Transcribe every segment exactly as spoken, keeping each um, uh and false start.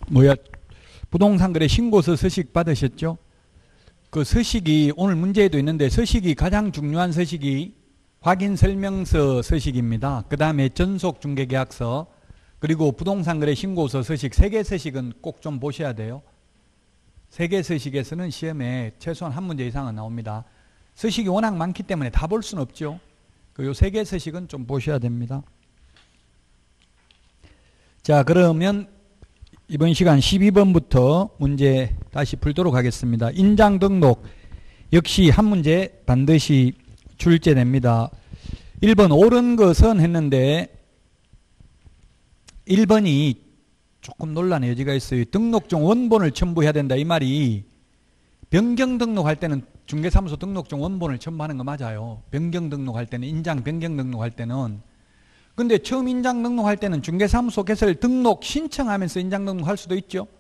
뭐야, 부동산 거래 신고서 서식 받으셨죠? 그 서식이 오늘 문제에도 있는데 서식이 가장 중요한 서식이 확인 설명서 서식입니다. 그 다음에 전속 중개계약서, 그리고 부동산 거래 신고서 서식, 세 개 서식은 꼭 좀 보셔야 돼요. 세 개 서식에서는 시험에 최소한 한 문제 이상은 나옵니다. 서식이 워낙 많기 때문에 다 볼 수는 없죠. 그 세 개 서식은 좀 보셔야 됩니다. 자, 그러면 이번 시간 십이 번부터 문제 다시 풀도록 하겠습니다. 인장 등록 역시 한 문제 반드시 출제됩니다. 일 번 옳은 것은 했는데 일 번이 조금 논란의 여지가 있어요. 등록증 원본을 첨부해야 된다 이 말이 변경 등록할 때는 중개사무소 등록증 원본을 첨부하는 거 맞아요. 변경 등록할 때는, 인장 변경 등록할 때는. 근데 처음 인장 등록할 때는 중개사무소 개설 등록 신청하면서 인장 등록할 수도 있죠.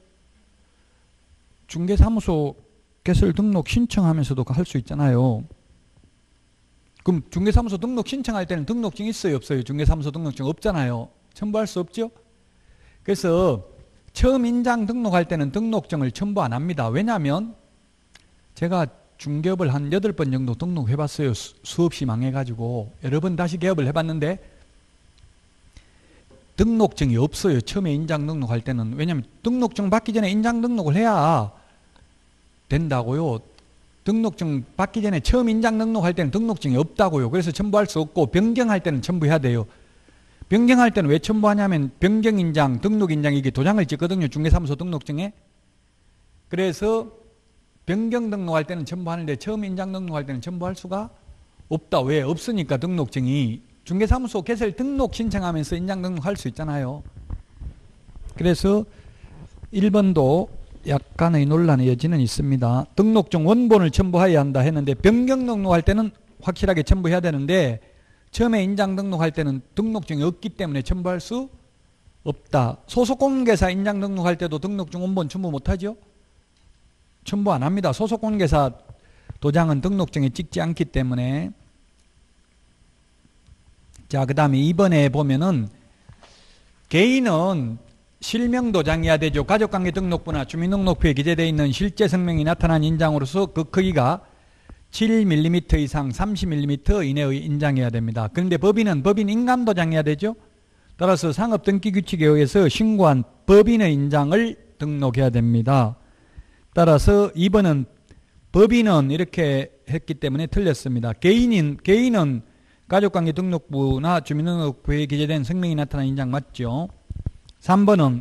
중개사무소 개설 등록 신청하면서도 할 수 있잖아요. 그럼 중개사무소 등록 신청할 때는 등록증 있어요, 없어요? 중개사무소 등록증 없잖아요. 첨부할 수 없죠. 그래서 처음 인장 등록할 때는 등록증을 첨부 안 합니다. 왜냐하면 제가 중개업을 한 여덟 번 정도 등록해 봤어요. 수, 수없이 망해가지고 여러 번 다시 개업을 해봤는데 등록증이 없어요. 처음에 인장 등록할 때는. 왜냐하면 등록증 받기 전에 인장 등록을 해야 된다고요. 등록증 받기 전에 처음 인장 등록할 때는 등록증이 없다고요. 그래서 첨부할 수 없고 변경할 때는 첨부해야 돼요. 변경할 때는 왜 첨부하냐면 변경인장, 등록인장 이게 도장을 찍거든요. 중개사무소 등록증에. 그래서 변경 등록할 때는 첨부하는데 처음 인장 등록할 때는 첨부할 수가 없다. 왜? 없으니까 등록증이. 중개사무소 개설 등록 신청하면서 인장 등록할 수 있잖아요. 그래서 일 번도 약간의 논란의 여지는 있습니다. 등록증 원본을 첨부해야 한다 했는데 변경 등록할 때는 확실하게 첨부해야 되는데 처음에 인장 등록할 때는 등록증이 없기 때문에 첨부할 수 없다. 소속공개사 인장 등록할 때도 등록증 원본 첨부 못하죠? 첨부 안 합니다. 소속공개사 도장은 등록증에 찍지 않기 때문에. 자, 그 다음에 이 번에 보면은 개인은 실명 도장이어야 되죠. 가족관계 등록부나 주민등록부에 기재되어 있는 실제 성명이 나타난 인장으로서 그 크기가 칠 밀리미터 이상 삼십 밀리미터 이내의 인장이어야 됩니다. 그런데 법인은 법인 인감도장이어야 되죠. 따라서 상업등기규칙에 의해서 신고한 법인의 인장을 등록해야 됩니다. 따라서 이 번은 법인은 이렇게 했기 때문에 틀렸습니다. 개인인, 개인은 가족관계 등록부나 주민등록부에 기재된 성명이 나타난 인장 맞죠? 삼 번은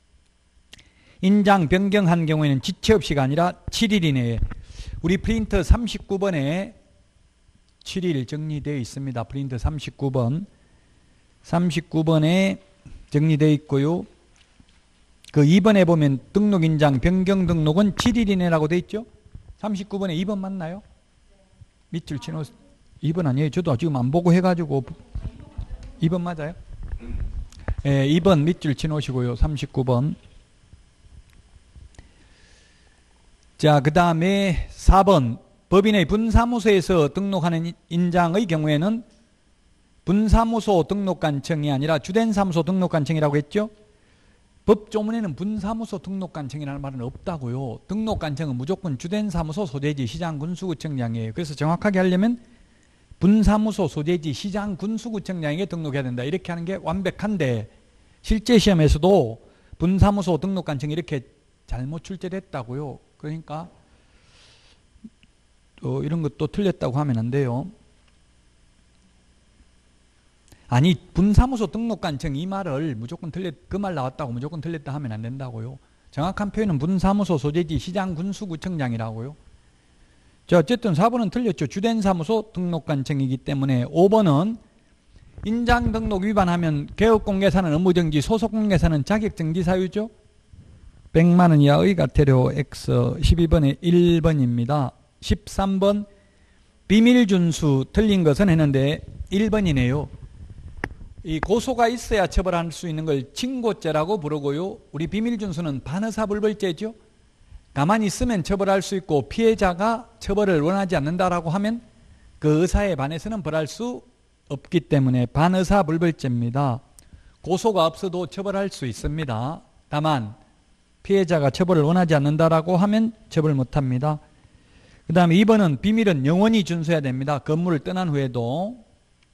인장 변경한 경우에는 지체 없이가 아니라 칠 일 이내에. 우리 프린터 삼십구 번에 칠 일 정리되어 있습니다. 프린터 삼십구 번. 삼십구 번에 정리되어 있고요. 그 이 번에 보면 등록인장 변경 등록은 칠 일 이내라고 되어 있죠? 삼십구 번에 이 번 맞나요? 밑줄 치노 이 번 아니에요. 저도 지금 안 보고 해가지고 이 번 맞아요? 예, 이 번 밑줄 치놓으시고요. 삼십구 번. 자, 그 다음에 사 번. 법인의 분사무소에서 등록하는 인장의 경우에는 분사무소 등록관청이 아니라 주된 사무소 등록관청이라고 했죠? 법조문에는 분사무소 등록관청이라는 말은 없다고요. 등록관청은 무조건 주된 사무소 소재지 시장 군수구청장이에요. 그래서 정확하게 하려면 분사무소 소재지 시장 군수구청장에게 등록해야 된다. 이렇게 하는 게 완벽한데 실제 시험에서도 분사무소 등록관청이 이렇게 잘못 출제됐다고요. 그러니까 또 이런 것도 틀렸다고 하면 안 돼요. 아니 분사무소 등록관청 이 말을 무조건 틀렸, 그 말 나왔다고 무조건 틀렸다 하면 안 된다고요. 정확한 표현은 분사무소 소재지 시장 군수구청장이라고요. 자, 어쨌든 사 번은 틀렸죠. 주된 사무소 등록관청이기 때문에. 오 번은 인장 등록 위반하면 개업공개사는 업무정지, 소속공개사는 자격정지 사유죠. 백만 원 이하의 과태료 X. 십이 번에 일 번입니다. 십삼 번 비밀준수 틀린 것은 했는데 일 번이네요. 이 고소가 있어야 처벌할 수 있는 걸 징고죄라고 부르고요. 우리 비밀준수는 반의사불벌죄죠. 가만히 있으면 처벌할 수 있고 피해자가 처벌을 원하지 않는다라고 하면 그 의사에 반해서는 벌할 수 없기 때문에 반의사불벌죄입니다. 고소가 없어도 처벌할 수 있습니다. 다만 피해자가 처벌을 원하지 않는다라고 하면 처벌 못합니다. 그 다음에 이 번은 비밀은 영원히 준수해야 됩니다. 건물을 떠난 후에도.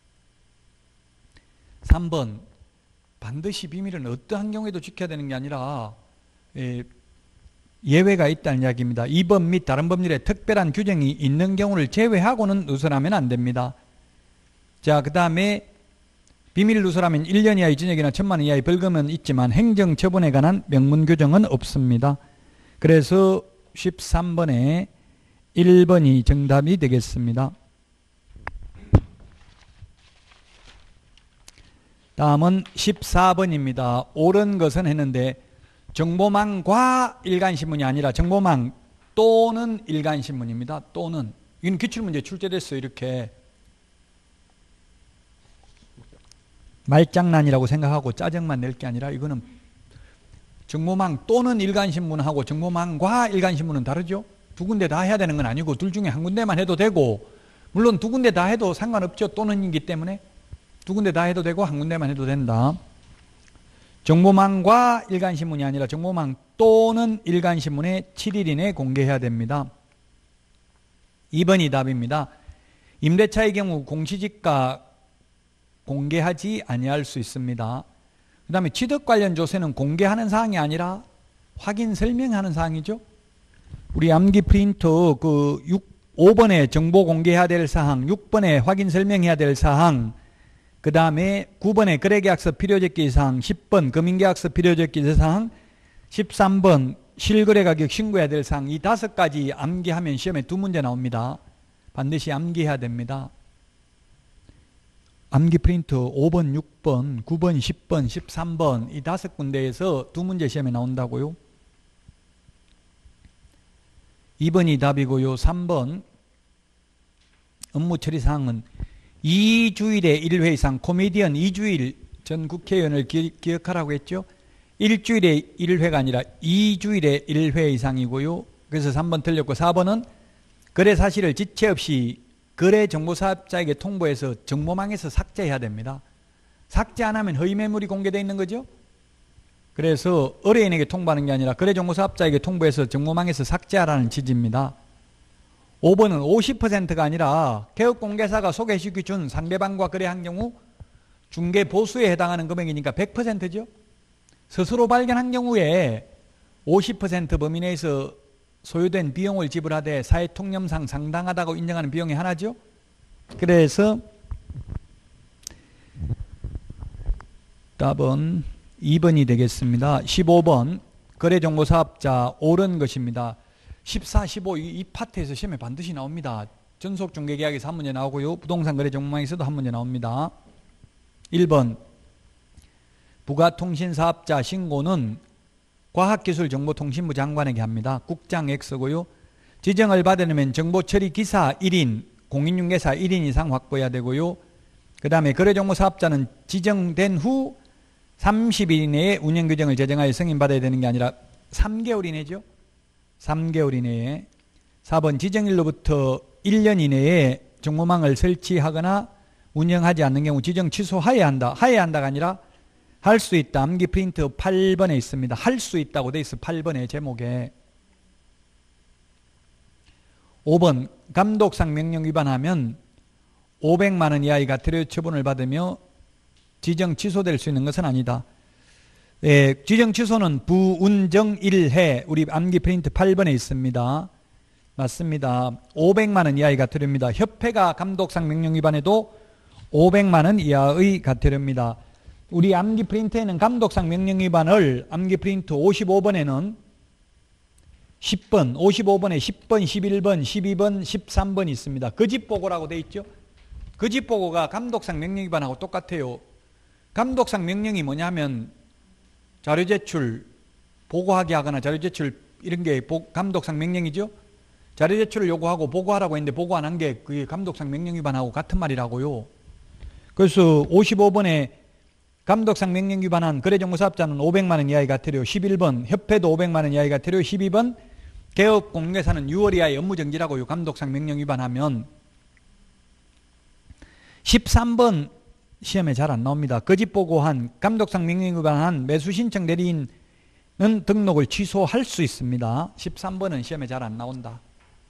삼 번 반드시 비밀은 어떠한 경우에도 지켜야 되는 게 아니라 예, 예외가 있다는 이야기입니다. 이 번 및 다른 법률에 특별한 규정이 있는 경우를 제외하고는 누설하면 안 됩니다. 자, 그 다음에 비밀 누설하면 일 년 이하의 징역이나 천만 원 이하의 벌금은 있지만 행정처분에 관한 명문 규정은 없습니다. 그래서 십삼 번에 일 번이 정답이 되겠습니다. 다음은 십사 번입니다. 옳은 것은 했는데 정보망과 일간신문이 아니라 정보망 또는 일간신문입니다. 또는. 이건 기출문제 출제됐어요. 이렇게. 말장난이라고 생각하고 짜증만 낼 게 아니라 이거는 정보망 또는 일간신문하고 정보망과 일간신문은 다르죠. 두 군데 다 해야 되는 건 아니고 둘 중에 한 군데만 해도 되고, 물론 두 군데 다 해도 상관없죠. 또는이기 때문에 두 군데 다 해도 되고 한 군데만 해도 된다. 정보망과 일간신문이 아니라 정보망 또는 일간신문에 칠 일 이내에 공개해야 됩니다. 이 번이 답입니다. 임대차의 경우 공시지가 공개하지 아니할 수 있습니다. 그 다음에 취득 관련 조세는 공개하는 사항이 아니라 확인 설명하는 사항이죠. 우리 암기 프린터 그 오 번에 정보 공개해야 될 사항, 육 번에 확인 설명해야 될 사항, 그 다음에 구 번에 거래계약서 필요적기 사항, 십 번 금융계약서 필요적기 사항, 십삼 번 실거래가격 신고해야 될 사항, 이 다섯 가지 암기하면 시험에 두 문제 나옵니다. 반드시 암기해야 됩니다. 암기 프린터 오 번, 육 번, 구 번, 십 번, 십삼 번 이 다섯 군데에서 두 문제 시험에 나온다고요. 이 번이 답이고요. 삼 번 업무 처리 사항은 이 주일에 일 회 이상, 코미디언 이 주일 전 국회의원을 기, 기억하라고 했죠. 일주일에 일 회가 아니라 이 주일에 일 회 이상이고요. 그래서 삼 번 틀렸고, 사 번은 거래 사실을 지체 없이 거래정보사업자에게 통보해서 정보망에서 삭제해야 됩니다. 삭제 안 하면 허위 매물이 공개되어 있는 거죠. 그래서 의뢰인에게 통보하는 게 아니라 거래정보사업자에게 통보해서 정보망에서 삭제하라는 지지입니다. 오 번은 오십 퍼센트가 아니라 개업공개사가 소개시켜 준 상대방과 거래한 경우 중개보수에 해당하는 금액이니까 백 퍼센트죠. 스스로 발견한 경우에 오십 퍼센트 범위 내에서 소요된 비용을 지불하되 사회통념상 상당하다고 인정하는 비용이 하나죠. 그래서 답은 이 번이 되겠습니다. 십오 번 거래정보사업자 옳은 것입니다. 십사, 십오 이, 이 파트에서 시험에 반드시 나옵니다. 전속중개계약에서 한 문제 나오고요. 부동산 거래정보망에서도 한 문제 나옵니다. 일 번 부가통신사업자 신고는 과학기술정보통신부 장관에게 합니다. 국장 X고요. 지정을 받으려면 정보처리기사 일 인, 공인중개사 일 인 이상 확보해야 되고요. 그 다음에 거래정보사업자는 지정된 후 삼십 일 이내에 운영규정을 제정하여 승인받아야 되는 게 아니라 삼 개월 이내죠. 삼 개월 이내에. 사 번 지정일로부터 일 년 이내에 정보망을 설치하거나 운영하지 않는 경우 지정 취소하여야 한다. 하여야 한다가 아니라 할 수 있다. 암기 프린트 팔 번에 있습니다. 할 수 있다고 돼 있어. 팔 번의 제목에. 오 번 감독상 명령 위반하면 오백만 원 이하의 과태료 처분을 받으며 지정 취소될 수 있는 것은 아니다. 예, 지정 취소는 부운정 일 회 우리 암기 프린트 팔 번에 있습니다. 맞습니다. 오백만 원 이하의 과태료입니다. 협회가 감독상 명령 위반해도 오백만 원 이하의 과태료입니다. 우리 암기 프린트에는 감독상 명령 위반을 암기 프린트 오십오 번에는 십 번, 오십오 번에 십 번, 십일 번, 십이 번, 십삼 번 있습니다. 거짓보고라고 돼 있죠. 거짓보고가 감독상 명령 위반하고 똑같아요. 감독상 명령이 뭐냐면 자료 제출, 보고하게 하거나 자료 제출 이런 게 감독상 명령이죠. 자료 제출을 요구하고 보고하라고 했는데 보고 안 한 게 그게 감독상 명령 위반하고 같은 말이라고요. 그래서 오십오 번에 감독상 명령 위반한 거래정보사업자는 오백만 원 이하의 과태료, 십일 번 협회도 오백만 원 이하의 과태료, 십이 번 개업공개사는 유 월 이하의 업무정지라고요. 감독상 명령 위반하면. 십삼 번 시험에 잘 안 나옵니다. 거짓보고한 감독상 명령 위반한 매수신청 대리인 등록을 취소할 수 있습니다. 십삼 번은 시험에 잘 안 나온다.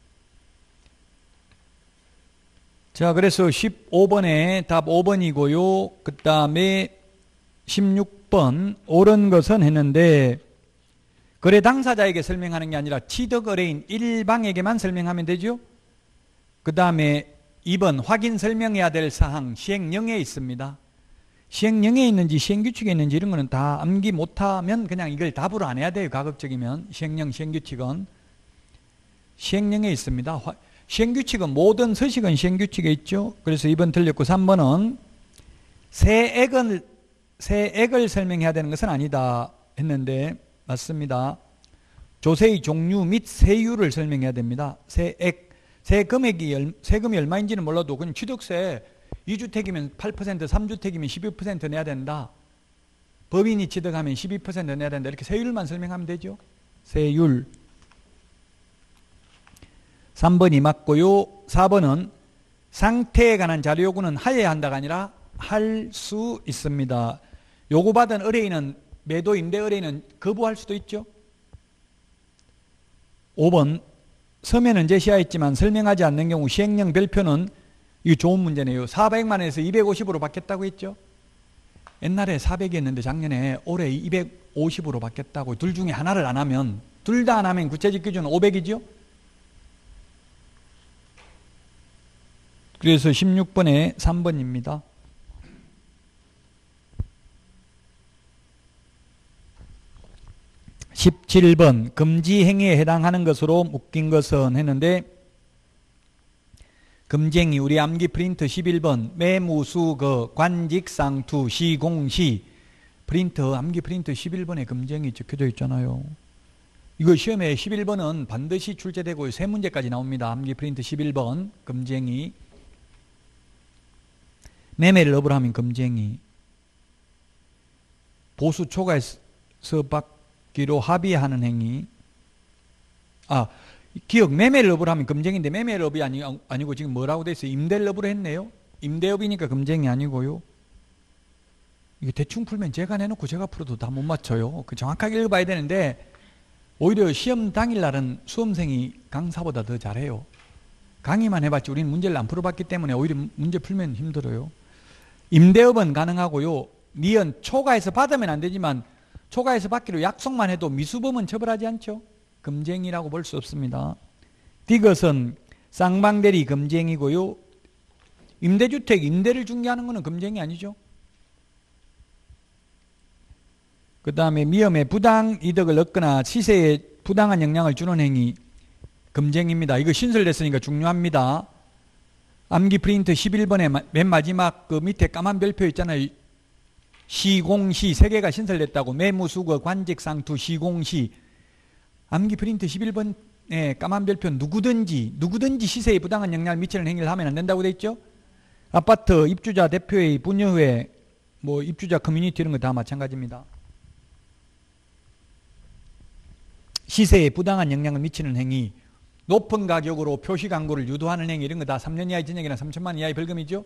자, 그래서 십오 번에 답 오 번이고요. 그 다음에 십육 번 옳은 것은 했는데 거래 당사자에게 설명하는 게 아니라 취득의뢰인 일방에게만 설명하면 되죠. 그 다음에 이 번 확인 설명해야 될 사항 시행령에 있습니다. 시행령에 있는지 시행규칙에 있는지 이런 거는 다 암기 못하면 그냥 이걸 답으로 안 해야 돼요. 가급적이면 시행령 시행규칙은 시행령에 있습니다. 시행규칙은 모든 서식은 시행규칙에 있죠. 그래서 이 번 틀렸고 삼 번은 세액을, 세액을 설명해야 되는 것은 아니다 했는데 맞습니다. 조세의 종류 및 세율을 설명해야 됩니다. 세액, 세금액이, 세금이 얼마인지는 몰라도 그냥 취득세 이 주택이면 팔 퍼센트, 삼 주택이면 십이 퍼센트 내야 된다. 법인이 취득하면 십이 퍼센트 내야 된다. 이렇게 세율만 설명하면 되죠. 세율. 삼 번이 맞고요. 사 번은 상태에 관한 자료 요구는 하여야 한다가 아니라 할 수 있습니다. 요구받은 의뢰인은 매도 임대 의뢰인은 거부할 수도 있죠. 오 번 서면은 제시하였지만 설명하지 않는 경우 시행령 별표는 이거 좋은 문제네요. 사백만 원에서 이백오십으로 받겠다고 했죠. 옛날에 사백이었는데 작년에 올해 이백오십으로 받겠다고. 둘 중에 하나를 안 하면 둘 다 안 하면 구체적 기준은 오백이죠. 그래서 십육 번에 삼 번입니다. 십칠 번 금지 행위에 해당하는 것으로 묶인 것은 했는데 금지행위 우리 암기 프린트 십일 번 매무수거 관직상투 시공시 프린트 암기 프린트 십일 번에 금지행위 적혀져 있잖아요. 이거 시험에 십일 번은 반드시 출제되고 세 문제까지 나옵니다. 암기 프린트 십일 번 금지행위 매매를 업으로 하면 금지행위 보수 초과해서 받기로 합의하는 행위 아 기억 매매를 업으로 하면 금지행위인데 매매를 업이 아니, 아니고 지금 뭐라고 돼 있어요? 임대를 업으로 했네요. 임대업이니까 금지행위 아니고요. 이거 대충 풀면 제가 내놓고 제가 풀어도 다 못 맞춰요. 그 정확하게 읽어봐야 되는데 오히려 시험 당일날은 수험생이 강사보다 더 잘해요. 강의만 해봤지 우리는 문제를 안 풀어봤기 때문에 오히려 문제 풀면 힘들어요. 임대업은 가능하고요. 니은 초과해서 받으면 안 되지만 초과해서 받기로 약속만 해도 미수범은 처벌하지 않죠. 금지행위라고 볼 수 없습니다. 디귿은 쌍방대리 금지행위고요. 임대주택 임대를 중개하는 것은 금지행위 아니죠. 그 다음에 미음에 부당이득을 얻거나 시세에 부당한 영향을 주는 행위 금지행위입니다. 이거 신설됐으니까 중요합니다. 암기 프린트 십일 번에 맨 마지막 그 밑에 까만 별표 있잖아요. 시공시 세 개가 신설됐다고 매무수거 관직상투 시공시 암기 프린트 십일 번에 까만 별표 누구든지 누구든지 시세에 부당한 영향을 미치는 행위를 하면 안 된다고 돼 있죠. 아파트 입주자 대표회의 분여회 뭐 입주자 커뮤니티 이런 거 다 마찬가지입니다. 시세에 부당한 영향을 미치는 행위 높은 가격으로 표시 광고를 유도하는 행위 이런 거 다 삼 년 이하의 징역이나 삼천만 원 이하의 벌금이죠.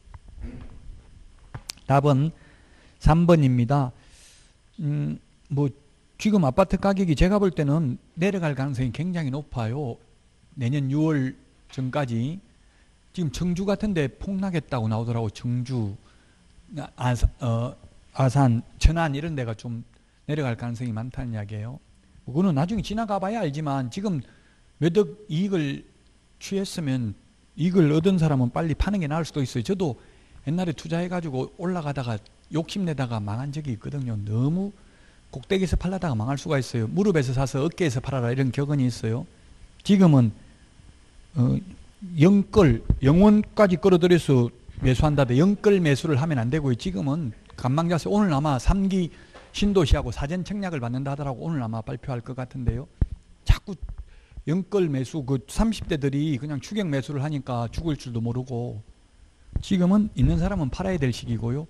답은 삼 번입니다. 음, 뭐 지금 아파트 가격이 제가 볼 때는 내려갈 가능성이 굉장히 높아요. 내년 유월 전까지. 지금 청주 같은데 폭락했다고 나오더라고. 청주, 아산, 어, 아산, 천안 이런 데가 좀 내려갈 가능성이 많다는 이야기예요. 그거는 나중에 지나가 봐야 알지만 지금 몇 억 이익을 취했으면 이익을 얻은 사람은 빨리 파는 게 나을 수도 있어요. 저도 옛날에 투자해가지고 올라가다가 욕심내다가 망한 적이 있거든요. 너무 꼭대기에서 팔다가 망할 수가 있어요. 무릎에서 사서 어깨에서 팔아라 이런 격언이 있어요. 지금은 어, 영끌, 영원까지 끌어들여서 매수한다는데 영끌 매수를 하면 안 되고요. 지금은 간망자세 오늘 아마 삼 기 신도시하고 사전 청약을 받는다 하더라고. 오늘 아마 발표할 것 같은데요. 자꾸 영끌 매수 그 삼십 대들이 그냥 추격 매수를 하니까 죽을 줄도 모르고 지금은 있는 사람은 팔아야 될 시기고요.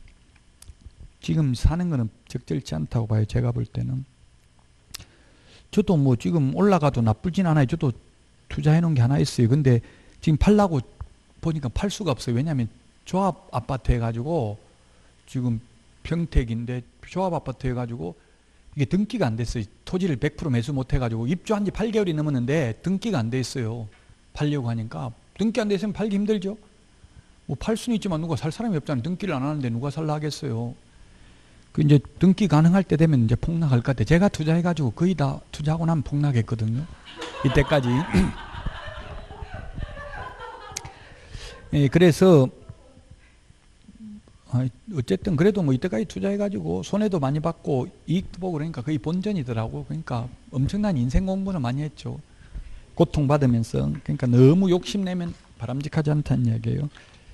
지금 사는 거는 적절치 않다고 봐요. 제가 볼 때는. 저도 뭐 지금 올라가도 나쁘진 않아요. 저도 투자해 놓은 게 하나 있어요. 근데 지금 팔라고 보니까 팔 수가 없어요. 왜냐하면 조합 아파트 해가지고 지금 평택인데 조합 아파트 해가지고 이게 등기가 안 됐어요. 토지를 백 퍼센트 매수 못 해가지고 입주한 지 팔 개월이 넘었는데 등기가 안 돼 있어요. 팔려고 하니까. 등기 안 돼 있으면 팔기 힘들죠. 뭐 팔 수는 있지만 누가 살 사람이 없잖아요. 등기를 안 하는데 누가 살라 하겠어요. 그 이제 등기 가능할 때 되면 이제 폭락할 것 같아요. 제가 투자해가지고 거의 다 투자하고 나면 폭락했거든요. 이때까지. 예, 그래서 어쨌든 그래도 뭐 이때까지 투자해가지고 손해도 많이 받고 이익도 보고 그러니까 거의 본전이더라고. 그러니까 엄청난 인생 공부는 많이 했죠. 고통받으면서. 그러니까 너무 욕심내면 바람직하지 않다는 이야기예요.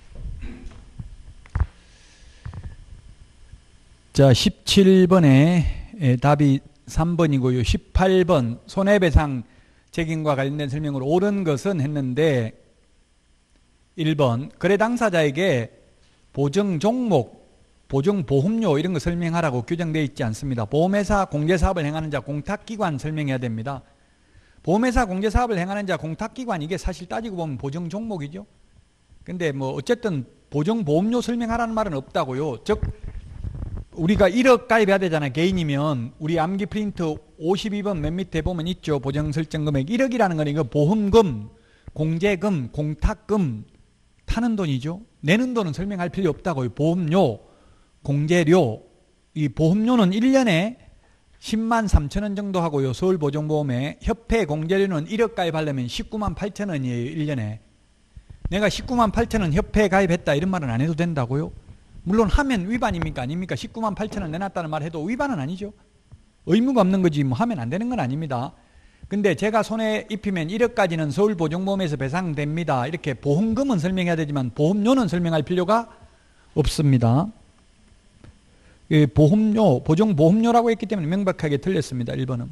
자, 십칠 번에 답이 삼 번이고요. 십팔 번 손해배상 책임과 관련된 설명으로 옳은 것은 했는데 일 번 거래 당사자에게 보증 종목, 보증 보험료 이런 거 설명하라고 규정되어 있지 않습니다. 보험회사 공제사업을 행하는 자 공탁기관 설명해야 됩니다. 보험회사 공제사업을 행하는 자 공탁기관 이게 사실 따지고 보면 보증 종목이죠. 근데 뭐 어쨌든 보증 보험료 설명하라는 말은 없다고요. 즉 우리가 일억 가입해야 되잖아요. 개인이면 우리 암기 프린트 오십이 번 맨 밑에 보면 있죠. 보증 설정 금액 일억이라는 건 이거 보험금, 공제금, 공탁금 타는 돈이죠. 내는 돈은 설명할 필요 없다고요. 보험료, 공제료. 이 보험료는 일 년에 십만 삼천 원 정도 하고요. 서울보증보험에 협회 공제료는 일억 가입하려면 십구만 팔천 원이에요. 일 년에. 내가 십구만 팔천 원 협회에 가입했다 이런 말은 안 해도 된다고요. 물론 하면 위반입니까? 아닙니까? 십구만 팔천 원 내놨다는 말 해도 위반은 아니죠. 의무가 없는 거지 뭐 하면 안 되는 건 아닙니다. 근데 제가 손에 입히면 일억까지는 서울보증보험에서 배상됩니다. 이렇게 보험금은 설명해야 되지만 보험료는 설명할 필요가 없습니다. 예, 보험료, 보증보험료라고 했기 때문에 명백하게 틀렸습니다. 일 번은.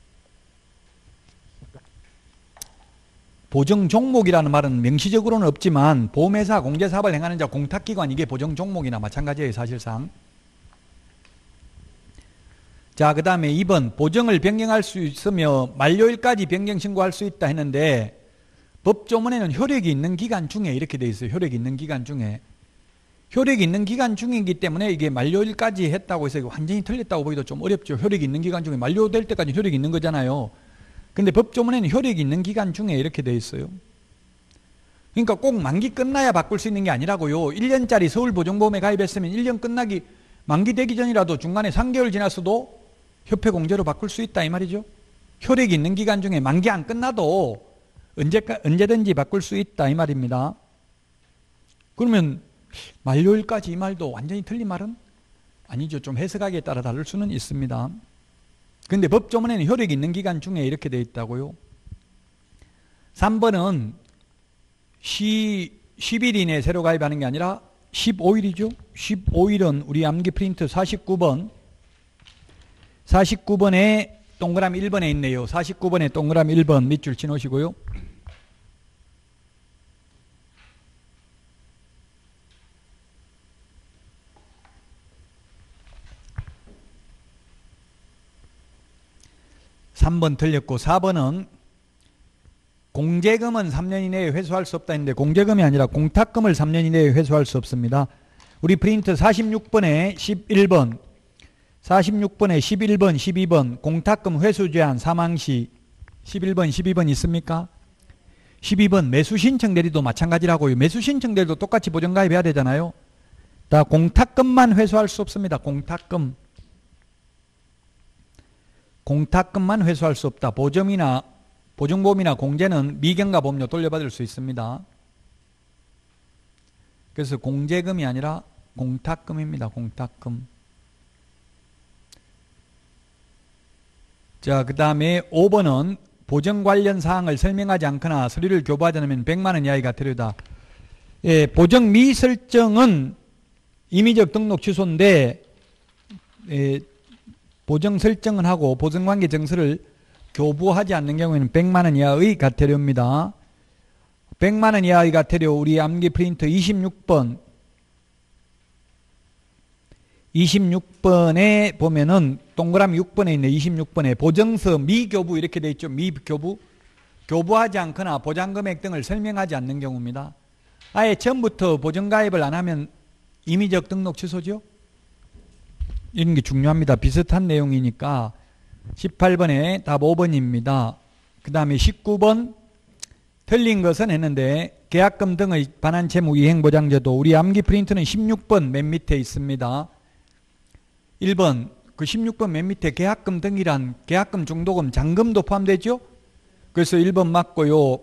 보증 종목이라는 말은 명시적으로는 없지만 보험회사 공제사업을 행하는 자 공탁기관 이게 보증 종목이나 마찬가지예요. 사실상. 자, 그 다음에 이 번 보증을 변경할 수 있으며 만료일까지 변경 신고할 수 있다 했는데 법조문에는 효력이 있는 기간 중에 이렇게 돼 있어요. 효력이 있는 기간 중에. 효력이 있는 기간 중이기 때문에 이게 만료일까지 했다고 해서 완전히 틀렸다고 보기도 좀 어렵죠. 효력이 있는 기간 중에 만료될 때까지 효력이 있는 거잖아요. 근데 법조문에는 효력이 있는 기간 중에 이렇게 돼 있어요. 그러니까 꼭 만기 끝나야 바꿀 수 있는 게 아니라고요. 일 년짜리 서울보증보험에 가입했으면 일 년 끝나기 만기 되기 전이라도 중간에 삼 개월 지났어도 협회 공제로 바꿀 수 있다 이 말이죠. 효력이 있는 기간 중에 만기 안 끝나도 언제, 언제든지 바꿀 수 있다 이 말입니다. 그러면 만료일까지 이 말도 완전히 틀린 말은 아니죠. 좀 해석하기에 따라 다를 수는 있습니다. 근데 법조문에는 효력이 있는 기간 중에 이렇게 되어 있다고요. 삼 번은 십 일 이내에 새로 가입하는 게 아니라 십오 일이죠. 십오 일은 우리 암기 프린트 사십구 번 사십구 번에 동그라미 일 번에 있네요. 사십구 번에 동그라미 일 번 밑줄 치놓으시고요. 삼 번 틀렸고 사 번은 공제금은 삼 년 이내에 회수할 수 없다 했는데 공제금이 아니라 공탁금을 삼 년 이내에 회수할 수 없습니다. 우리 프린트 사십육 번에 십일 번 사십육 번에 십일 번 십이 번 공탁금 회수 제한 사망시 십일 번 십이 번 있습니까? 십이 번 매수 신청 대리도 마찬가지라고요. 매수 신청 대리도 똑같이 보증가입해야 되잖아요. 다 공탁금만 회수할 수 없습니다. 공탁금 공탁금만 회수할 수 없다. 보점이나 보증보험이나 공제는 미경과 보험료 돌려받을 수 있습니다. 그래서 공제금이 아니라 공탁금입니다. 공탁금. 자, 그 다음에 오 번은 보증 관련 사항을 설명하지 않거나 서류를 교부하지 않으면 백만 원 이하의 과태료다. 예, 보증 미설정은 임의적 등록 취소인데 예, 보증 설정은 하고 보증관계 정서를 교부하지 않는 경우에는 백만 원 이하의 과태료입니다. 백만 원 이하의 과태료 우리 암기 프린트 이십육 번 이십육 번에 보면은 동그라미 육 번에 있네. 이십육 번에 보증서 미교부 이렇게 돼 있죠. 미교부. 교부하지 않거나 보장금액 등을 설명하지 않는 경우입니다. 아예 처음부터 보증가입을 안 하면 임의적 등록 취소죠. 이런 게 중요합니다. 비슷한 내용이니까 십팔 번에 답 오 번입니다. 그 다음에 십구 번 틀린 것은 했는데 계약금 등의 반환 채무 이행 보장제도 우리 암기 프린트는 십육 번 맨 밑에 있습니다. 일 번 그 십육 번 맨 밑에 계약금 등이란 계약금, 중도금, 잔금도 포함되죠? 그래서 일 번 맞고요.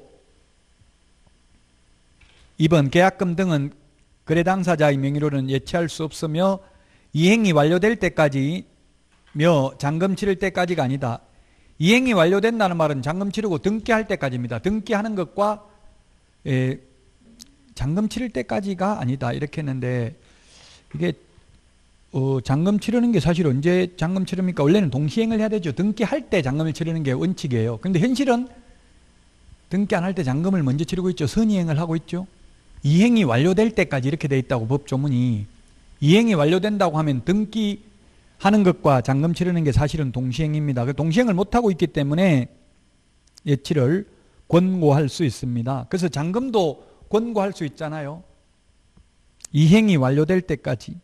이 번 계약금 등은 거래 당사자의 명의로는 예치할 수 없으며 이행이 완료될 때까지며 잔금 치를 때까지가 아니다. 이행이 완료된다는 말은 잔금 치르고 등기할 때까지입니다. 등기하는 것과 에, 잔금 치를 때까지가 아니다. 이렇게 했는데 이게 어, 잔금 치르는 게 사실 언제 잔금 치릅니까? 원래는 동시행을 해야 되죠. 등기할 때 잔금을 치르는 게 원칙이에요. 그런데 현실은 등기 안 할 때 잔금을 먼저 치르고 있죠. 선이행을 하고 있죠. 이행이 완료될 때까지 이렇게 돼 있다고 법조문이. 이행이 완료된다고 하면 등기하는 것과 잔금 치르는 게 사실은 동시행입니다. 동시행을 못하고 있기 때문에 예치를 권고할 수 있습니다. 그래서 잔금도 권고할 수 있잖아요. 이행이 완료될 때까지.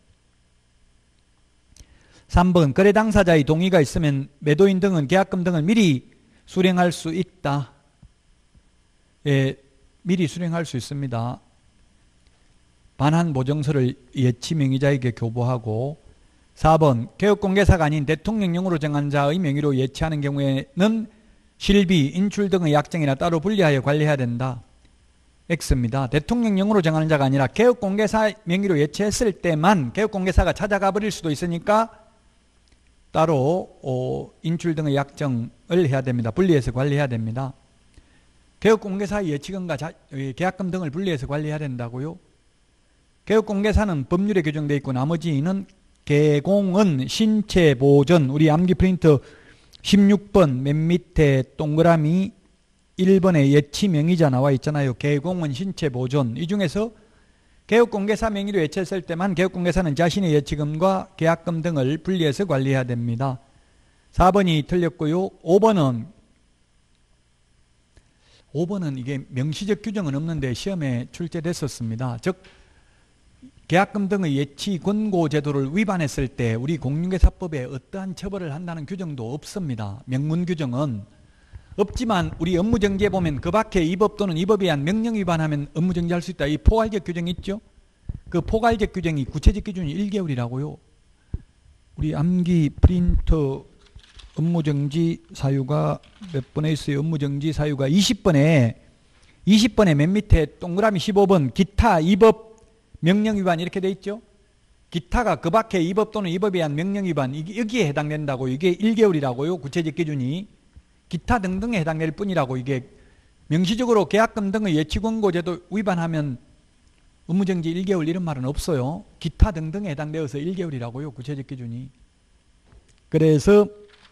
삼 번 거래 당사자의 동의가 있으면 매도인 등은 계약금 등을 미리 수령할 수 있다. 예, 미리 수령할 수 있습니다. 반환 보증서를 예치 명의자에게 교부하고. 사 번 개업공개사가 아닌 대통령령으로 정한 자의 명의로 예치하는 경우에는 실비, 인출 등의 약정이나 따로 분리하여 관리해야 된다. X입니다. 대통령령으로 정하는 자가 아니라 개업공개사 명의로 예치했을 때만 개업공개사가 찾아가 버릴 수도 있으니까 따로 어, 인출 등의 약정을 해야 됩니다. 분리해서 관리해야 됩니다. 개업공개사의 예치금과 자, 계약금 등을 분리해서 관리해야 된다고요. 개업공개사는 법률에 규정되어 있고 나머지는 개공은 신체보전. 우리 암기 프린트 십육 번 맨 밑에 동그라미 일 번에 예치 명의자 나와 있잖아요. 개공은 신체보전. 이 중에서 개업공개사 명의로 예치했을 때만 개업공개사는 자신의 예치금과 계약금 등을 분리해서 관리해야 됩니다. 사 번이 틀렸고요. 오 번은 오 번은 이게 명시적 규정은 없는데 시험에 출제됐었습니다. 즉 계약금 등의 예치 권고 제도를 위반했을 때 우리 공인중개사법에 어떠한 처벌을 한다는 규정도 없습니다. 명문 규정은 없지만 우리 업무정지에 보면 그 밖에 이 법 또는 이 법에 의한 명령 위반하면 업무정지할 수 있다. 이 포괄적 규정이 있죠. 그 포괄적 규정이 구체적 기준이 일 개월이라고요. 우리 암기 프린터 업무정지 사유가 몇 번에 있어요? 업무정지 사유가 이십 번에 이십 번에 맨 밑에 동그라미 십오 번 기타 이 법 명령 위반 이렇게 돼 있죠. 기타가 그 밖에 이 법 또는 이 법에 의한 명령 위반 이게 여기에 해당된다고. 이게 일 개월이라고요. 구체적 기준이 기타 등등에 해당될 뿐이라고. 이게 명시적으로 계약금 등의 예치권고제도 위반하면 업무정지 일 개월 이런 말은 없어요. 기타 등등에 해당되어서 일 개월이라고요. 구체적 기준이. 그래서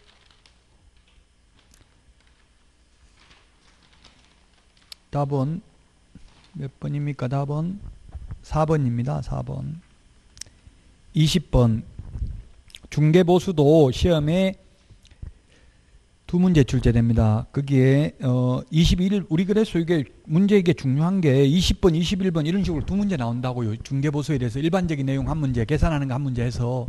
답은 몇 번입니까? 답은 사 번입니다. 사 번. 이십 번 중개보수도 시험에 두 문제 출제됩니다. 거기에 어 이십일 일 우리 그래서 이게 문제 이게 중요한 게 이십 번, 이십일 번 이런 식으로 두 문제 나온다고요. 중개보수에 대해서 일반적인 내용 한 문제, 계산하는 거 한 문제 해서.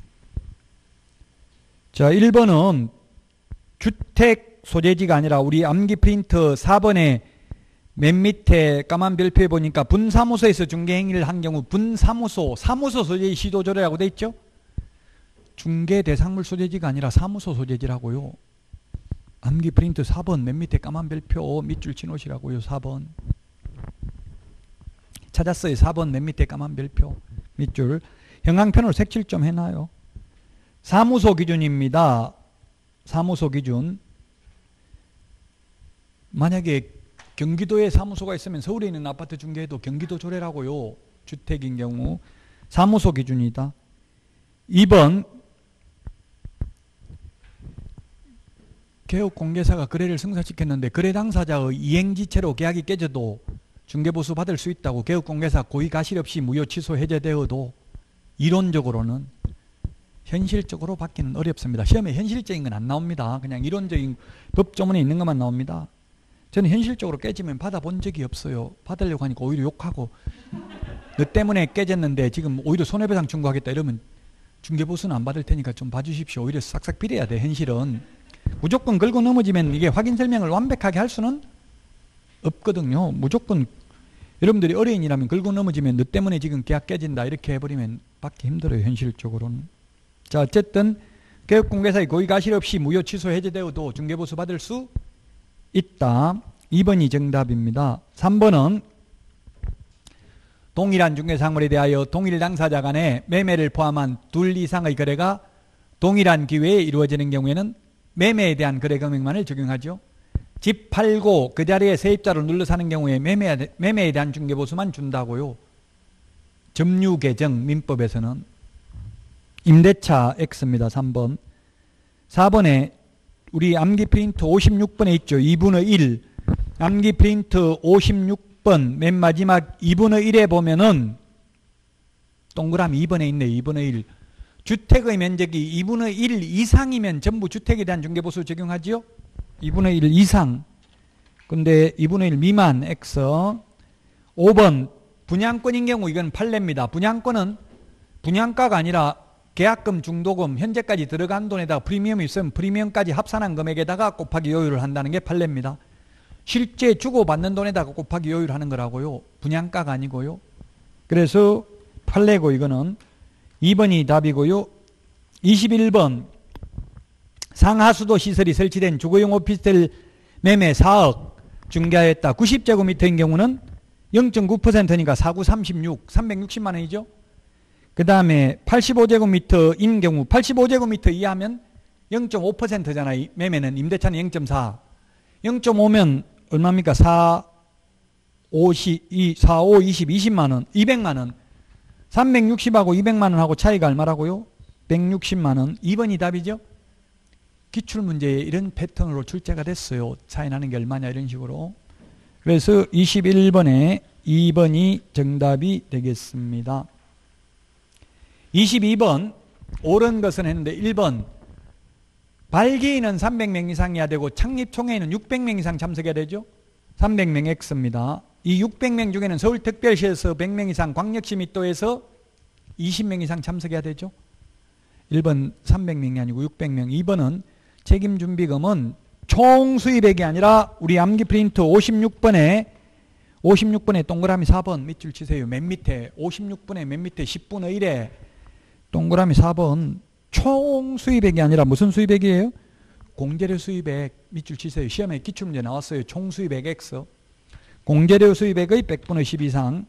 자, 일 번은 주택 소재지가 아니라 우리 암기 프린터 사 번에 맨 밑에 까만 별표에 보니까 분사무소에서 중개행위를 한 경우 분사무소, 사무소 소재지 시도조례라고 돼 있죠. 중개대상물 소재지가 아니라 사무소 소재지라고요. 암기 프린트 사 번 맨 밑에 까만 별표 밑줄 치놓으시라고요. 사 번 찾았어요. 사 번 맨 밑에 까만 별표 밑줄. 형광펜으로 색칠 좀 해놔요. 사무소 기준입니다. 사무소 기준. 만약에 경기도에 사무소가 있으면 서울에 있는 아파트 중개해도 경기도 조례라고요. 주택인 경우 사무소 기준이다. 이 번 개업공개사가 거래를 성사시켰는데 거래 당사자의 이행지체로 계약이 깨져도 중개보수 받을 수 있다고. 개업공개사 고의가실 없이 무효 취소 해제되어도 이론적으로는. 현실적으로 받기는 어렵습니다. 시험에 현실적인 건 안 나옵니다. 그냥 이론적인 법조문에 있는 것만 나옵니다. 저는 현실적으로 깨지면 받아본 적이 없어요. 받으려고 하니까 오히려 욕하고 너 때문에 깨졌는데 지금 오히려 손해배상 청구하겠다 이러면 중개보수는 안 받을 테니까 좀 봐주십시오. 오히려 싹싹 빌어야 돼. 현실은 무조건 긁고 넘어지면 이게 확인 설명을 완벽하게 할 수는 없거든요. 무조건 여러분들이 어려인이라면 긁고 넘어지면 너 때문에 지금 계약 깨진다 이렇게 해버리면 받기 힘들어요. 현실적으로는. 자, 어쨌든 개업공개사의 고의가실 없이 무효 취소 해제되어도 중개보수 받을 수 있다. 이 번이 정답입니다. 삼 번은 동일한 중개사물에 대하여 동일 당사자 간의 매매를 포함한 둘 이상의 거래가 동일한 기회에 이루어지는 경우에는 매매에 대한 거래 금액만을 적용하죠. 집 팔고 그 자리에 세입자로 눌러 사는 경우에 매매에, 매매에 대한 중개보수만 준다고요. 점유계정 민법에서는. 임대차 X입니다. 삼 번. 사 번에 우리 암기 프린트 오십육 번에 있죠. 이분의 일. 암기 프린트 오십육 번 맨 마지막 이분의 일에 보면은 동그라미 이 번에 있네요. 이분의 일. 주택의 면적이 이분의 일 이상이면 전부 주택에 대한 중개보수 적용하지요. 이분의 일 이상. 근데 이분의 일 미만 X. 오 번 분양권인 경우 이건 판례입니다. 분양권은 분양가가 아니라 계약금, 중도금, 현재까지 들어간 돈에다가 프리미엄이 있으면 프리미엄까지 합산한 금액에다가 곱하기 요율을 한다는 게 판례입니다. 실제 주고받는 돈에다가 곱하기 요율을 하는 거라고요. 분양가가 아니고요. 그래서 판례고 이거는 이 번이 답이고요. 이십일 번 상하수도 시설이 설치된 주거용 오피스텔 매매 사억 중개하였다. 구십 제곱미터인 경우는 영 점 구 퍼센트니까 사구 삼십육, 삼백육십만 원이죠. 그 다음에 팔십오 제곱미터인 경우 팔십오 제곱미터 이하면 영 점 오 퍼센트잖아요. 매매는. 임대차는 영 점 사. 영 점 오면 얼마입니까? 사, 오십, 사, 오, 이십, 이십만 원, 이백만 원. 삼백육십하고 이백만 원하고 차이가 얼마라고요? 백육십만 원. 이 번이 답이죠. 기출문제에 이런 패턴으로 출제가 됐어요. 차이 나는 게 얼마냐 이런 식으로. 그래서 이십일 번에 이 번이 정답이 되겠습니다. 이십이 번 옳은 것은 했는데 일 번 발기인은 삼백 명 이상이어야 되고 창립총회에는 육백 명 이상 참석해야 되죠. 삼백 명 X입니다. 이 육백 명 중에는 서울특별시에서 백 명 이상, 광역시 및도에서 이십 명 이상 참석해야 되죠. 일 번 삼백 명이 아니고 육백 명. 이 번은 책임준비금은 총 수입액이 아니라 우리 암기 프린트 오십육 번에 오십육 번에 동그라미 사 번 밑줄 치세요. 맨 밑에 오십육 번에 맨 밑에 십분의 일에 동그라미 사 번 총 수입액이 아니라 무슨 수입액이에요? 공제료 수입액 밑줄 치세요. 시험에 기출문제 나왔어요. 총 수입액 X. 공제료 수입액의 백분의 십 이상.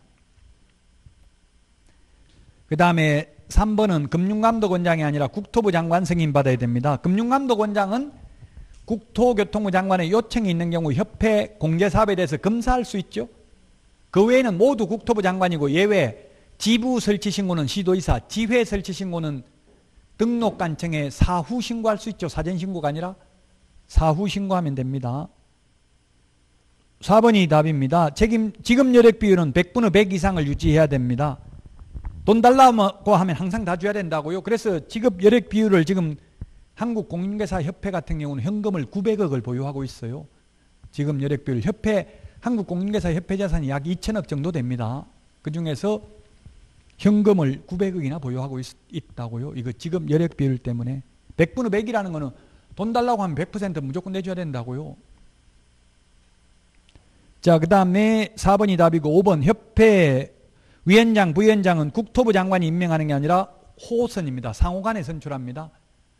그 다음에 삼 번은 금융감독원장이 아니라 국토부 장관 승인 받아야 됩니다. 금융감독원장은 국토교통부 장관의 요청이 있는 경우 협회 공제사업에 대해서 검사할 수 있죠. 그 외에는 모두 국토부 장관이고 예외 지부 설치신고는 시도의사, 지회 설치신고는 등록관청에 사후 신고할 수 있죠. 사전신고가 아니라 사후 신고하면 됩니다. 사 번이 답입니다. 책임, 지급 여력 비율은 백분의 백 이상을 유지해야 됩니다. 돈 달라고 하면 항상 다 줘야 된다고요. 그래서 지급 여력 비율을 지금 한국공인중개사협회 같은 경우는 현금을 구백억을 보유하고 있어요. 지급 여력 비율. 협회, 한국공인중개사협회 자산이 약 이천억 정도 됩니다. 그 중에서 현금을 구백억이나 보유하고 있, 있다고요. 이거 지급 여력 비율 때문에. 백분의 백이라는 거는 돈 달라고 하면 백 퍼센트 무조건 내줘야 된다고요. 자, 그 다음에 사 번이 답이고 오 번 협회 위원장, 부위원장은 국토부 장관이 임명하는 게 아니라 호선입니다. 상호간에 선출합니다.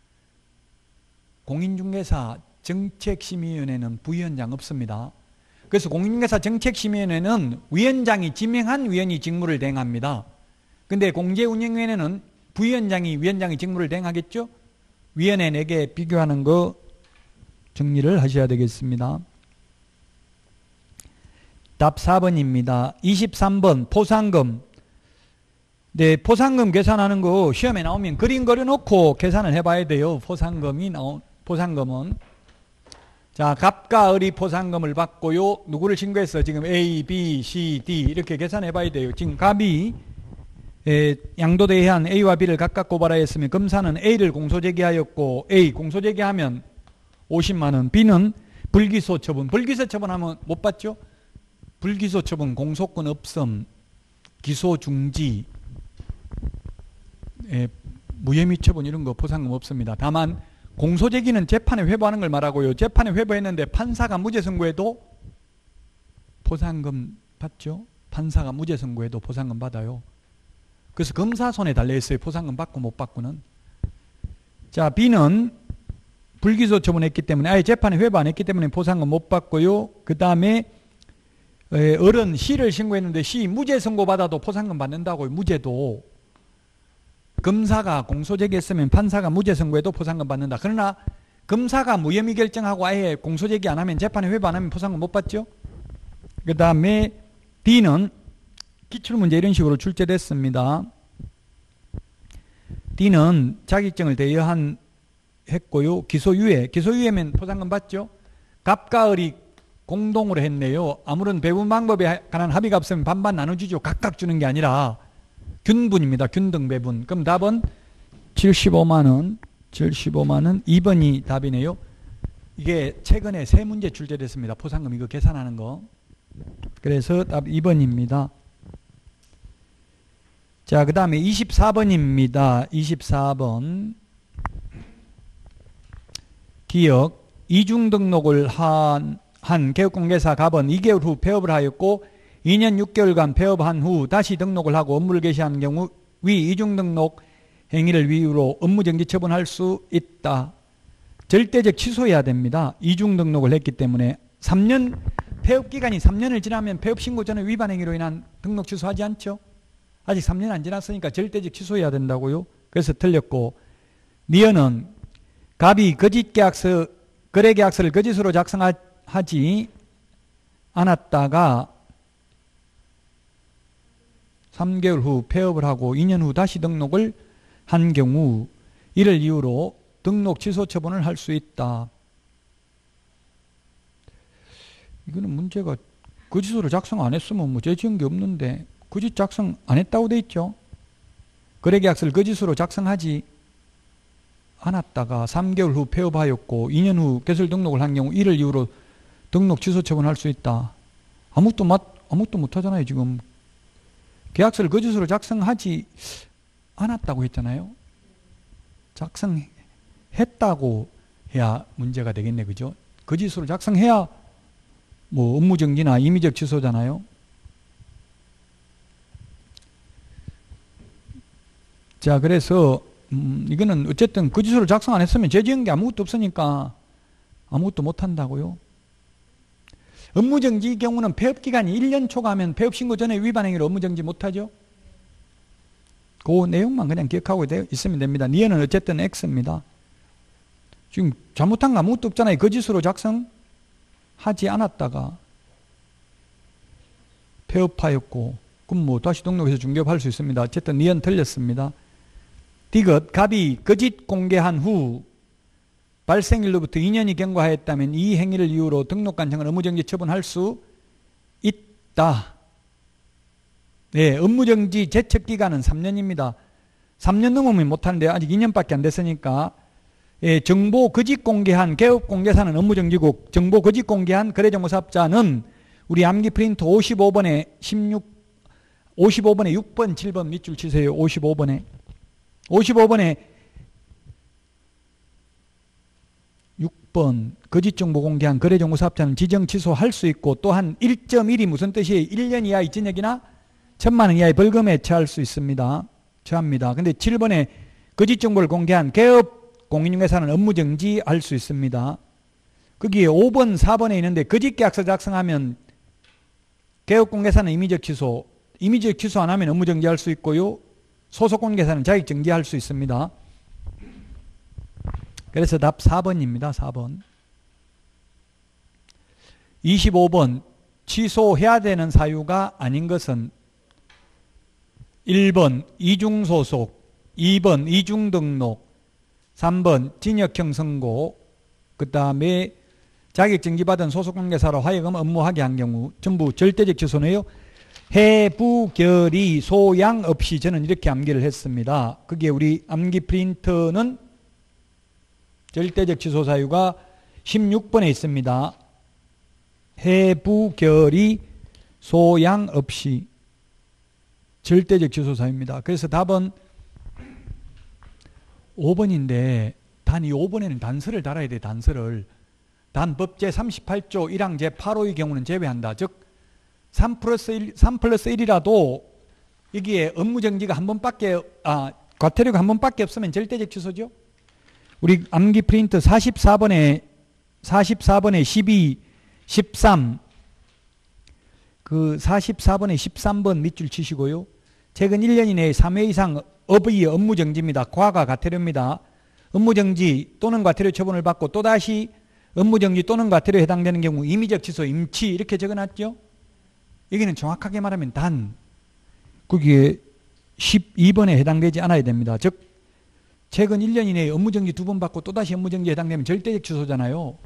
공인중개사 정책심의위원회는 부위원장 없습니다. 그래서 공인중개사 정책심의위원회는 위원장이 지명한 위원이 직무를 대행합니다. 근데 공제운영위원회는 부위원장이 위원장이 직무를 대행하겠죠? 위원회 네 개 비교하는 거 정리를 하셔야 되겠습니다. 답 사 번입니다. 이십삼 번 포상금. 네, 포상금 계산하는 거 시험에 나오면 그림 그려놓고 계산을 해봐야 돼요. 포상금이 나온, 포상금은. 자, 갑과 을이 포상금을 받고요. 누구를 신고해서 지금 A, B, C, D 이렇게 계산해봐야 돼요. 지금 갑이 에, 양도대에 한 A와 B를 각각 고발하였으면 검사는 A를 공소제기하였고 A 공소제기하면 오십만 원, B는 불기소 처분. 불기소 처분하면 못 받죠? 불기소 처분, 공소권 없음, 기소 중지, 에, 무혐의 처분 이런 거 포상금 없습니다. 다만 공소제기는 재판에 회부하는 걸 말하고요. 재판에 회부했는데 판사가 무죄 선고해도 포상금 받죠. 판사가 무죄 선고해도 포상금 받아요. 그래서 검사 손에 달려있어요. 포상금 받고 못 받고는. 자, B는 불기소 처분했기 때문에 아예 재판에 회부 안 했기 때문에 포상금 못 받고요. 그 다음에 어른 C를 신고했는데 C 무죄 선고 받아도 포상금 받는다고요. 무죄도. 검사가 공소제기했으면 판사가 무죄 선고해도 포상금 받는다. 그러나 검사가 무혐의 결정하고 아예 공소제기 안 하면 재판에 회부 안 하면 포상금 못 받죠. 그 다음에 D는 기출문제 이런 식으로 출제됐습니다. D는 자격증을 대여한 했고요. 기소유예. 기소유예면 포상금 받죠. 갑과 을이 공동으로 했네요. 아무런 배분 방법에 관한 합의가 없으면 반반 나눠주죠. 각각 주는 게 아니라 균분입니다. 균등 배분. 그럼 답은 칠십오만 원. 칠십오만 원. 이 번이 답이네요. 이게 최근에 세 문제 출제됐습니다. 포상금 이거 계산하는 거. 그래서 답 이 번입니다. 자, 그 다음에 이십사 번입니다. 이십사 번. 기억. 이중 등록을 한, 한 개업공개사 갑은 이 개월 후 폐업을 하였고 이 년 육 개월간 폐업한 후 다시 등록을 하고 업무를 개시하는 경우 위 이중 등록 행위를 이유로 업무정지 처분할 수 있다. 절대적 취소해야 됩니다. 이중 등록을 했기 때문에 삼 년 폐업기간이 삼 년을 지나면 폐업신고 전에 위반 행위로 인한 등록 취소하지 않죠. 아직 삼 년 안 지났으니까 절대적 취소해야 된다고요. 그래서 틀렸고 니은은 갑이 거짓계약서 거래계약서를 거짓으로 작성하지 않았다가 삼 개월 후 폐업을 하고 이 년 후 다시 등록을 한 경우 이를 이유로 등록 취소 처분을 할 수 있다. 이거는 문제가 거짓으로 작성 안 했으면 뭐 죄 지은 게 없는데 거짓 작성 안 했다고 돼 있죠. 거래계약서를 거짓으로 작성하지 않았다가 삼 개월 후 폐업하였고 이 년 후 개설 등록을 한 경우 이를 이유로 등록 취소 처분할 수 있다. 아무것도, 맞, 아무것도 못하잖아요. 지금 계약서를 거짓으로 작성하지 않았다고 했잖아요. 작성했다고 해야 문제가 되겠네. 그죠? 거짓으로 작성해야 뭐 업무정지나 임의적 취소잖아요. 자, 그래서 음, 이거는 어쨌든 거짓으로 작성 안 했으면 죄 지은 게 아무것도 없으니까 아무것도 못한다고요. 업무정지 경우는 폐업기간이 일 년 초과하면 폐업신고 전에 위반 행위로 업무정지 못하죠. 그 내용만 그냥 기억하고 있으면 됩니다. 니은은 어쨌든 X입니다. 지금 잘못한 거 아무것도 없잖아요. 거짓으로 작성하지 않았다가 폐업하였고 그럼 뭐 다시 등록해서 중개업할 수 있습니다. 어쨌든 니은 틀렸습니다. 디귿 갑이 거짓 공개한 후 발생일로부터 이 년이 경과하였다면 이 행위를 이유로 등록관청은 업무정지 처분할 수 있다. 네, 업무정지 제척기간은 삼 년입니다. 삼 년 넘으면 못하는데 아직 이 년밖에 안 됐으니까 예, 정보 거짓 공개한 개업공개사는 업무정지고 정보 거짓 공개한 거래정보사업자는 우리 암기 프린터 오십오 번에 십육, 오십오 번에 육 번, 칠 번 밑줄 치세요. 오십오 번에 오십오 번에 육 번 거짓 정보 공개한 거래정보 사업자는 지정 취소할 수 있고 또한 일 점 일이 무슨 뜻이에요? 일 년 이하의 전역이나 천만 원 이하의 벌금에 처할 수 있습니다. 처합니다. 근데 칠 번에 거짓 정보를 공개한 개업 공인중개사는 업무정지할 수 있습니다. 거기에 오 번, 사 번에 있는데 거짓 계약서 작성하면 개업 공개사는 임의적 취소, 임의적 취소 안 하면 업무정지할 수 있고요. 소속 공개사는 자격정지할 수 있습니다. 그래서 답 사 번입니다. 사 번. 이십오 번 취소해야 되는 사유가 아닌 것은 일 번 이중소속, 이 번 이중등록, 삼 번 징역형 선고, 그 다음에 자격정지받은 소속관계사로 하여금 업무하게 한 경우 전부 절대적 취소네요. 해부결의 소양 없이 저는 이렇게 암기를 했습니다. 그게 우리 암기 프린터는 절대적 취소 사유가 십육 번에 있습니다. 해부결의 소양 없이 절대적 취소 사유입니다. 그래서 답은 오 번인데 단 이 오 번에는 단서를 달아야 돼. 단서를. 단 법제 삼십팔 조 일 항 제팔 호의 경우는 제외한다. 즉 삼 플러스 일, 삼 플러스 일이라도 여기에 업무정지가 한 번밖에 아 과태료가 한 번밖에 없으면 절대적 취소죠. 우리 암기 프린트 사십사 번에 사십사 번에 십이, 십삼 그 사십사 번에 십삼 번 밑줄 치시고요. 최근 일 년 이내에 삼 회 이상 업의 업무정지입니다. 과가 과태료입니다. 업무정지 또는 과태료 처분을 받고 또다시 업무정지 또는 과태료에 해당되는 경우 임의적 취소, 임치 이렇게 적어놨죠. 여기는 정확하게 말하면 단 거기에 십이 번에 해당되지 않아야 됩니다. 즉 최근 일 년 이내에 업무정지 두 번 받고 또다시 업무정지에 해당되면 절대적 취소잖아요.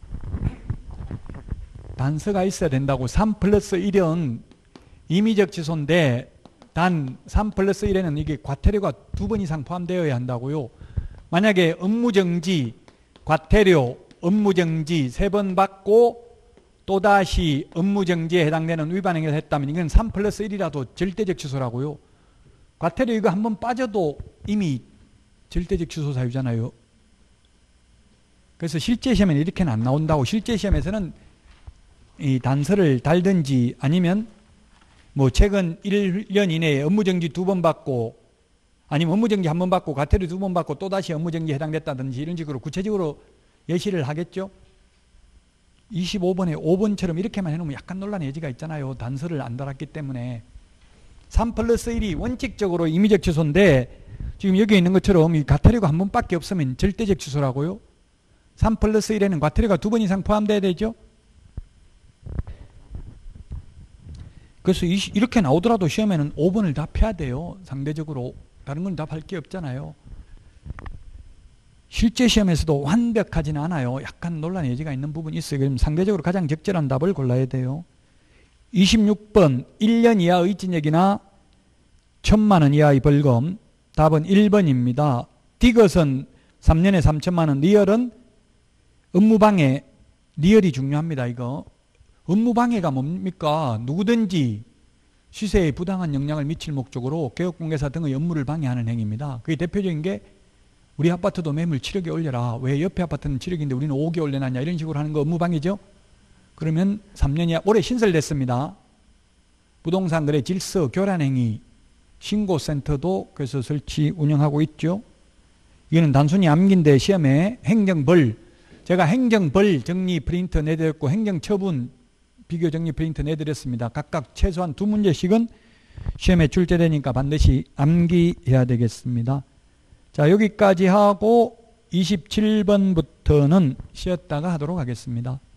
단서가 있어야 된다고. 삼 플러스 일은 임의적 취소인데 단 삼 플러스 일에는 이게 과태료가 두 번 이상 포함되어야 한다고요. 만약에 업무정지, 과태료, 업무정지 세 번 받고 또다시 업무정지에 해당되는 위반 행위를 했다면 이건 삼 플러스 일이라도 절대적 취소라고요. 과태료 이거 한번 빠져도 이미 절대적 취소 사유잖아요. 그래서 실제 시험에는 이렇게는 안 나온다고. 실제 시험에서는 이 단서를 달든지 아니면 뭐 최근 일 년 이내에 업무정지 두 번 받고 아니면 업무정지 한 번 받고 과태료 두 번 받고 또다시 업무정지에 해당됐다든지 이런 식으로 구체적으로 예시를 하겠죠. 이십오 번에 오 번처럼 이렇게만 해놓으면 약간 논란의 여지가 있잖아요. 단서를 안 달았기 때문에. 삼 플러스 일이 원칙적으로 임의적 취소인데 지금 여기 있는 것처럼 이 과태료가 한 번밖에 없으면 절대적 취소라고요. 삼 플러스 일에는 과태료가 두 번 이상 포함돼야 되죠. 그래서 이렇게 나오더라도 시험에는 오 번을 답해야 돼요. 상대적으로. 다른 건 답할 게 없잖아요. 실제 시험에서도 완벽하지는 않아요. 약간 논란의 여지가 있는 부분이 있어요. 그럼 상대적으로 가장 적절한 답을 골라야 돼요. 이십육 번 일 년 이하 의진역이나 천만 원 이하의 벌금. 답은 일 번입니다. 디귿은 삼 년에 삼천만 원, 리얼은 업무방해. 리얼이 중요합니다. 이거. 업무방해가 뭡니까? 누구든지 시세에 부당한 영향을 미칠 목적으로 개업공개사 등의 업무를 방해하는 행위입니다. 그게 대표적인 게 우리 아파트도 매물 칠억에 올려라. 왜 옆에 아파트는 칠억인데 우리는 오억에 올려놨냐. 이런 식으로 하는 거 업무방해죠. 그러면 삼 년이 올해 신설됐습니다. 부동산 거래 질서 교란행위 신고센터도 그래서 설치 운영하고 있죠. 이거는 단순히 암기인데 시험에 행정벌, 제가 행정벌 정리 프린트 내드렸고 행정처분 비교 정리 프린트 내드렸습니다. 각각 최소한 두 문제씩은 시험에 출제되니까 반드시 암기해야 되겠습니다. 자, 여기까지 하고 이십칠 번부터는 쉬었다가 하도록 하겠습니다.